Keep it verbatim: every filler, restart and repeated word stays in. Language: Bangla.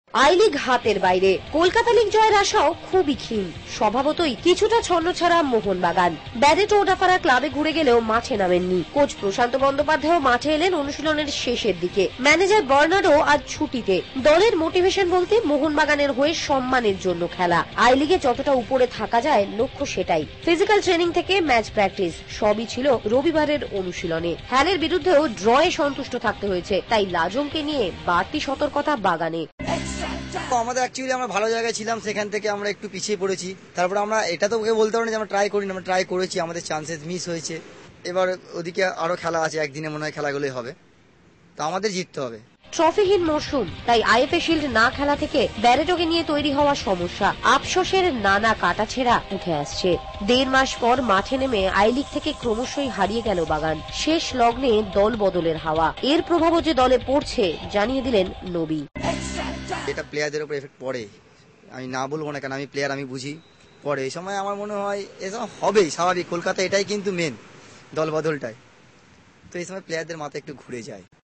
আই লিগ হাতের বাইরে, কলকাতা লিগ জয়ের আশাও খুবই ক্ষীণ। স্বভাবতই কিছুটা ছন্নছাড়া মোহনবাগান। ব্যারেটো ওডাপাড়া ক্লাবে ঘুরে গেলেও মাঠে নামেননি। কোচ প্রশান্ত বন্দ্যোপাধ্যায় মাঠে এলেন অনুশীলনের শেষের দিকে। ম্যানেজার বার্নার্ডো আজ ছুটিতে। দলের মোটিভেশন বলতে মোহনবাগানের হয়ে সম্মানের জন্য খেলা। আই লিগে যতটা উপরে থাকা যায় লক্ষ্য সেটাই। ফিজিক্যাল ট্রেনিং থেকে ম্যাচ প্র্যাকটিস সবই ছিল রবিবারের অনুশীলনে। হ্যালের বিরুদ্ধেও ড্রয়ে সন্তুষ্ট থাকতে হয়েছে, তাই লাজংকে নিয়ে বাড়তি সতর্কতা বাগানে। আমাদের অ্যাকচুয়ালি আমরা ভালো জায়গায় ছিলাম, সেখান থেকে আমরা একটু পিছিয়ে পড়েছি। তারপর আমরা এটা তো ওকে বলতে পারি না যে আমরা ট্রাই করি না, আমরা ট্রাই করেছি, আমাদের চান্সেস মিস হয়েছে। এবার ওদিকে আরো খেলা আছে, একদিনে মনে হয় খেলাগুলোই হবে, তো আমাদের জিততে হবে। ট্রফিহীন মরশুম, তাই আইএফএ শিল্ড না খেলা থেকে ব্যারেটোকে নিয়ে তৈরি হওয়া সমস্যা, আফসোসের নানা কাটাছেঁড়া উঠে আসছে। দেড় মাস পর মাঠে নেমে আই লিগ থেকে ক্রমশই হারিয়ে গেল বাগান। শেষ লগ্নে দল বদলের হাওয়া, এর প্রভাবও যে দলে পড়ছে জানিয়ে দিলেন নবী। এটা প্লেয়ারদের উপর এফেক্ট পড়ে, আমি না বলবো না, কেন আমি প্লেয়ার, আমি বুঝি পড়ে। এই সময় আমার মনে হয় এসব হবেই, স্বাভাবিক। কলকাতা এটাই কিন্তু মেন, দল বদলটাই। তো এই সময় প্লেয়ারদের মাথা একটু ঘুরে যায়।